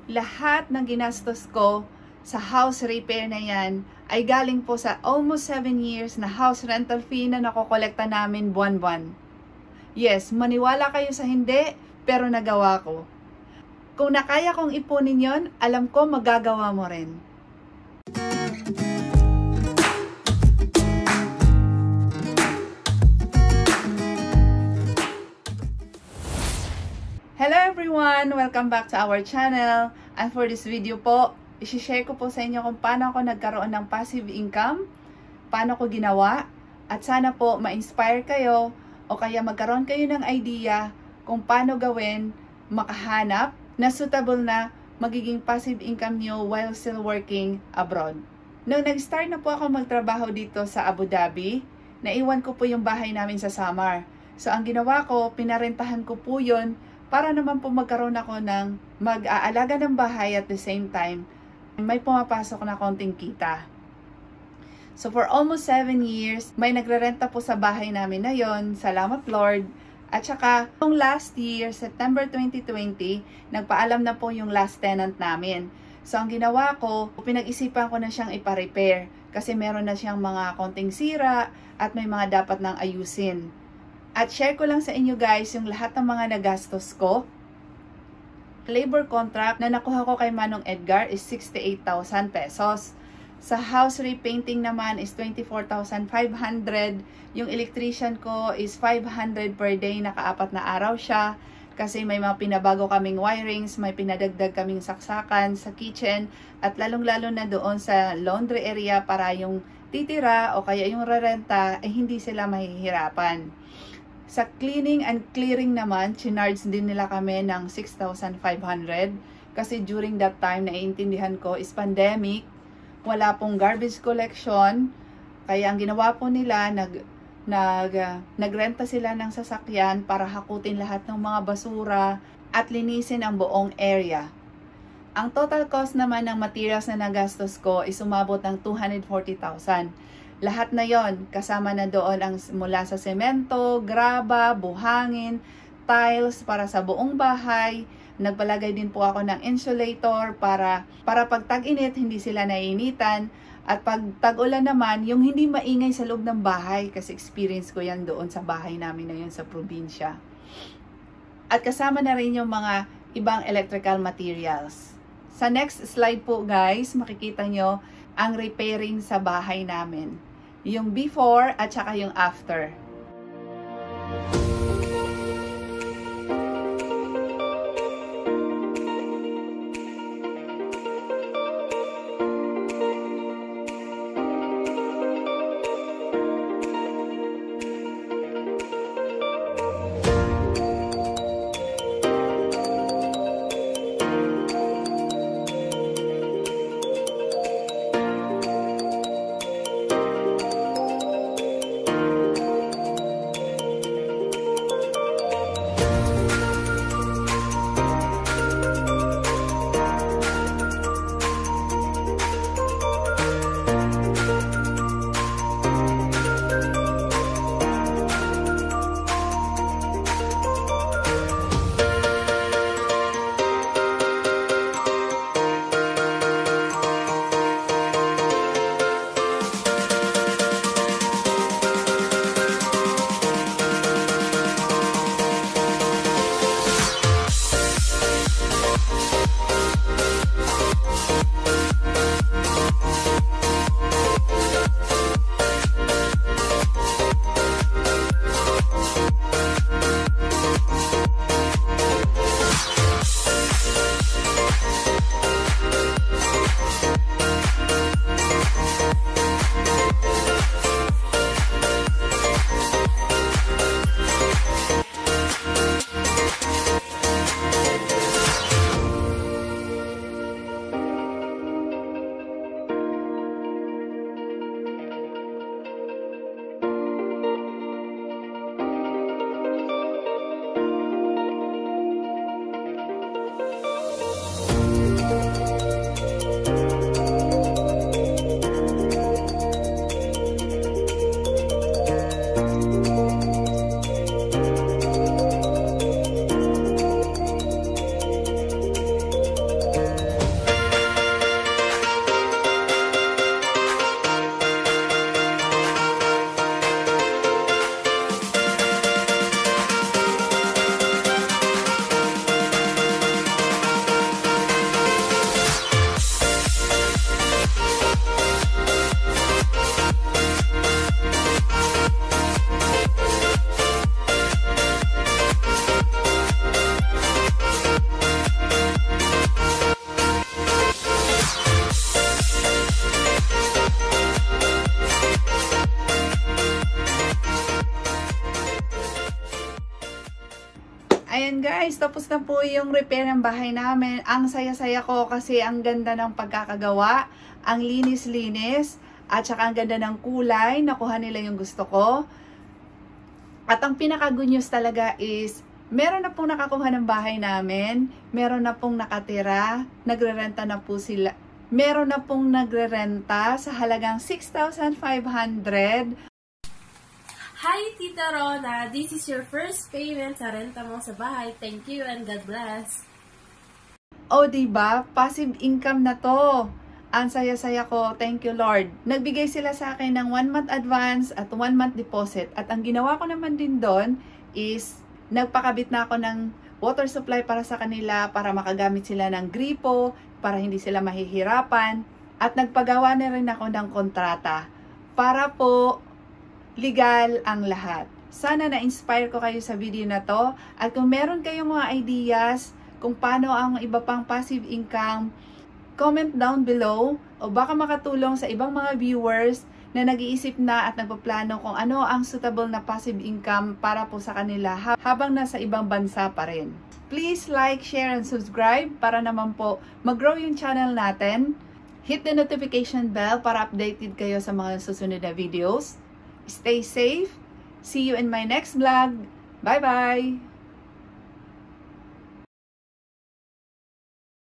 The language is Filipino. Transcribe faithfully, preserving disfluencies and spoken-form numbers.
lahat ng ginastos ko sa house repair na yan ay galing po sa almost seven years na house rental fee na nakokolekta namin buwan-buwan. Yes, maniwala kayo sa hindi, pero nagawa ko. Kung nakaya kong ipunin yon, alam ko magagawa mo rin. Hello everyone! Welcome back to our channel. And for this video po, i-share ko po sa inyo kung paano ako nagkaroon ng passive income, paano ko ginawa, at sana po ma-inspire kayo o kaya magkaroon kayo ng idea kung paano gawin, makahanap na suitable na magiging passive income nyo while still working abroad. Nung nag-start na po ako magtrabaho dito sa Abu Dhabi, naiwan ko po yung bahay namin sa Samar. So ang ginawa ko, pinarentahan ko po yun para naman po magkaroon ako ng mag-aalaga ng bahay at the same time, may pumapasok na konting kita. So for almost seven years, may nagrerenta po sa bahay namin na yon. Salamat Lord. At saka, noong last year, September twenty twenty, nagpaalam na po yung last tenant namin. So ang ginawa ko, pinag-isipan ko na siyang ipa-repair kasi meron na siyang mga konting sira at may mga dapat nang ayusin. At share ko lang sa inyo guys yung lahat ng mga nagastos ko. Labor contract na nakuha ko kay Manong Edgar is sixty-eight thousand pesos. Sa house repainting naman is twenty-four thousand five hundred. Yung electrician ko is five hundred per day, nakaapat na araw siya. Kasi may mga pinabago kaming wirings, may pinadagdag kaming saksakan sa kitchen. At lalong-lalo na doon sa laundry area para yung titira o kaya yung rerenta, eh hindi sila mahihirapan. Sa cleaning and clearing naman, chinarge din nila kami ng six thousand five hundred. Kasi during that time, naiintindihan ko, is pandemic. Wala pong garbage collection. Kaya ang ginawa po nila, nag, nag, uh, nagrenta sila ng sasakyan para hakutin lahat ng mga basura at linisin ang buong area. Ang total cost naman ng materials na nagastos ko is umabot ng two hundred forty thousand. Lahat na yon kasama na doon ang mula sa semento, graba, buhangin, tiles para sa buong bahay. Nagpalagay din po ako ng insulator para, para pag tag-init hindi sila naiinitan. At pag tag-ulan naman, yung hindi maingay sa loob ng bahay kasi experience ko yan doon sa bahay namin na yun sa probinsya. At kasama na rin yung mga ibang electrical materials. Sa next slide po guys, makikita nyo ang repairing sa bahay namin. Yung before at saka yung after. tapos na po yung repair ng bahay namin. Ang saya-saya ko kasi ang ganda ng pagkakagawa, ang linis-linis, at saka ang ganda ng kulay. Nakuha nila yung gusto ko. At ang pinaka-good news talaga is, meron na pong nakakuha ng bahay namin, meron na pong nakatira, nagre-renta na po sila. Meron na pong nagre-renta sa halagang six thousand five hundred. Hi, Tita Rona! This is your first payment sa renta mo sa bahay. Thank you and God bless. O, diba? Passive income na to. Ang saya-saya ko. Thank you, Lord. Nagbigay sila sa akin ng one month advance at one month deposit. At ang ginawa ko naman din doon is nagpakabit na ako ng water supply para sa kanila para makagamit sila ng gripo, para hindi sila mahihirapan. At nagpagawa na rin ako ng kontrata para po legal ang lahat. Sana na-inspire ko kayo sa video na to. At kung meron kayong mga ideas kung paano ang iba pang passive income, comment down below o baka makatulong sa ibang mga viewers na nag-iisip na at nagpaplano kung ano ang suitable na passive income para po sa kanila habang nasa ibang bansa pa rin. Please like, share, and subscribe para naman po mag-grow yung channel natin. Hit the notification bell para updated kayo sa mga susunod na videos. Stay safe. See you in my next vlog. Bye-bye!